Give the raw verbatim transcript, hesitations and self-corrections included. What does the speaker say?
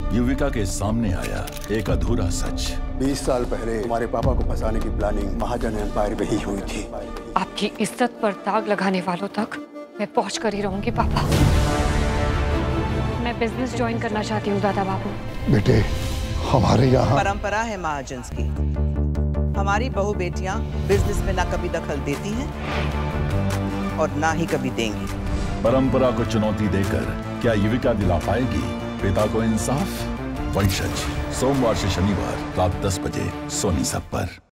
युविका के सामने आया एक अधूरा सच। बीस साल पहले तुम्हारे पापा को फंसाने की प्लानिंग महाजन एम्पायर में ही हुई थी। आपकी इज्जत पर दाग लगाने वालों तक मैं पहुंच कर ही रहूंगी पापा। मैं बिजनेस ज्वाइन करना चाहती हूँ दादा बाबू। बेटे, हमारे यहाँ परंपरा है महाजन की, हमारी बहू बेटियां बिजनेस में ना कभी दखल देती हैं और ना ही कभी देंगी। परंपरा को चुनौती देकर क्या युविका दिला पाएगी पिता को इंसाफ? वंशज, सोमवार से शनिवार रात दस बजे सोनी सब पर।